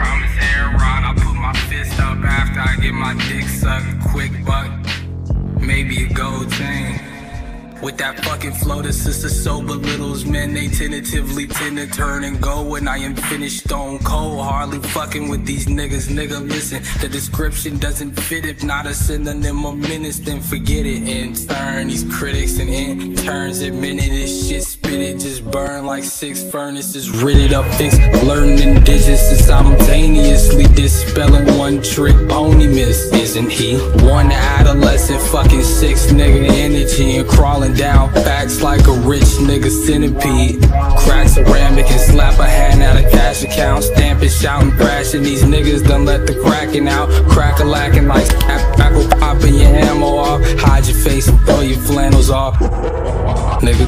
Promise Aaron, I'll put my fist up after I get my dick sucked. Quick buck, maybe a gold chain. With that fucking flow, the sister so belittles men. They tentatively tend to turn and go when I am finished stone cold. Hardly fucking with these niggas. Nigga, listen, the description doesn't fit. If not a synonym of menace, then forget it. In turn, these critics and interns admitted this shit spit it. Just burn like 6 furnaces. Rid it up, fix, learning digits and simultaneously dispelling one trick pony miss. Isn't he? One adolescent fucking 6 nigga energy and crawling down facts like a rich nigga centipede. Crack ceramic and slap a hand out of cash account. Stamping, shouting, thrashing. These niggas done let the cracking out. Crack-a-lacking like apple popping your ammo off. Hide your face and throw your flannels off, nigga.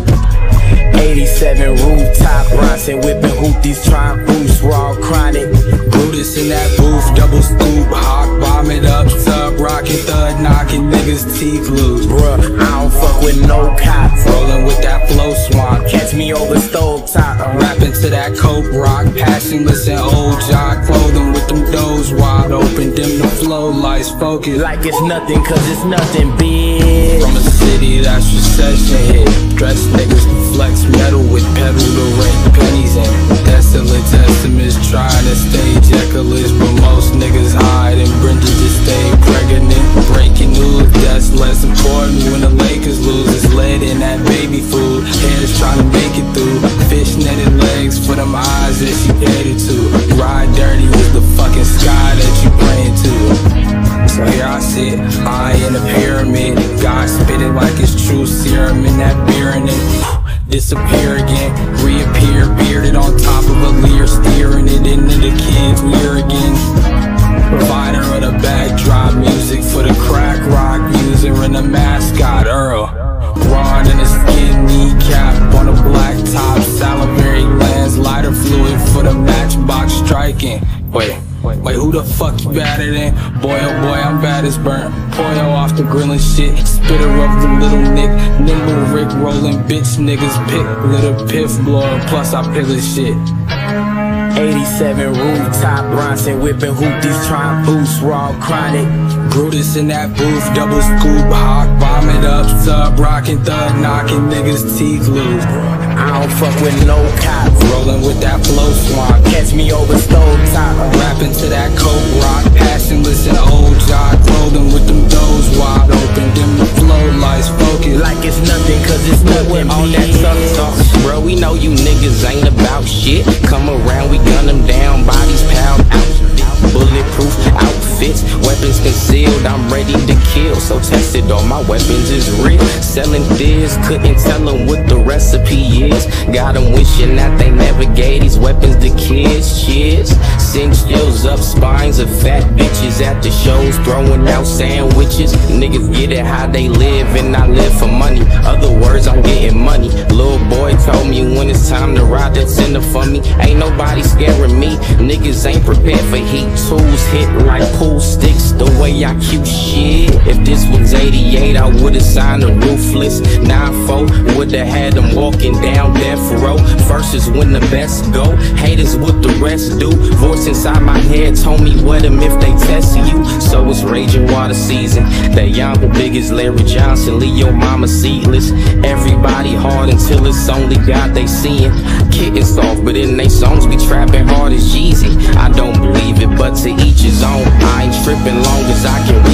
87 rooftop, Bronson whipping hooties, trying boost, raw chronic. Brutus in that booth, double scoop, hawk, vomit up, sub, rockin' thud, knocking niggas' teeth loose. Bruh, I don't fuck with no cops. Rolling with that flow swamp, Catch me over stove top. I'm rapping to that coke rock, passionless and old jock clothing with them doors wide open, dim the flow lights focus. Like it's nothing, cause it's nothing big. From a city that's recession hit, dressed niggas flex metal with pedal to rake pennies in. Desolate testaments trying to stay Jekyll-ish, but most niggas hide and Brenda just stay pregnant. Breaking news, that's less important when the Lakers lose. It's lead in that baby food, hairs trying to make it through. Fish netted legs for them eyes that she catered to. Ride dirty with the fucking sky that you praying to. So here I sit, eye in a pyramid. God spit it like it's true serum in that beer and then disappear again, reappear, bearded on top of a leer, steering it into the kids' ear again. Provider of the backdrop music for the crack rock user and the mascot Earl. Raw in a skin kneecap on a black top, salivary glands, lighter fluid for the matchbox striking. Wait, who the fuck you better than? Boy, oh boy, I'm bad as burnt. Poyo off the grilling shit, spitter of the little Nick, nimble Rick rolling bitch niggas pick, little piff blower, plus I pill his shit. 87 rooftop, Bronson whipping hooties, trying boost, raw chronic. Brutus in that booth, double scoop, hawk, vomit up, sub, rockin' thud, knocking niggas' teeth loose. I don't fuck with no cops. Rolling with that flow swamp, Catch me over stove top. rapping to that coke rock, passionless and old jock clothing with them doors wide open, dim the flow lights focus. Like it's nothing, cause it's nothing On that big. talk, bro, we know you niggas ain't about shit. Come around, we gun them down, bodies piled out. Bulletproof outfits, weapons concealed, I'm ready to kill. So tested, all my weapons is real. Selling this, couldn't tell them what the recipe is. Got them wishing that they never gave these weapons to kids. Cheers, cinch skills up spines of fat bitches at the shows, throwing out sandwiches. Niggas get it how they live, and I live for money. Other words, I'm getting money. Little boy told me when it's time to ride, that's in the for me. Ain't nobody scaring me. Niggas ain't prepared for heat. Tools hit like pool sticks, the way I cue shit. If this was 88, I would've signed a ruthless 9-4. Would've had them walking down death row. First is when the best go, haters what the rest do. Voice inside my head told me what them if they test you. So it's raging water season. That young the biggest Larry Johnson, leave your mama seatless. Everybody hard until it's only God they seeing. Kittens soft, but in they songs be trapping hard as Jeezy. I don't believe it, but to each his own. I ain't tripping long as I can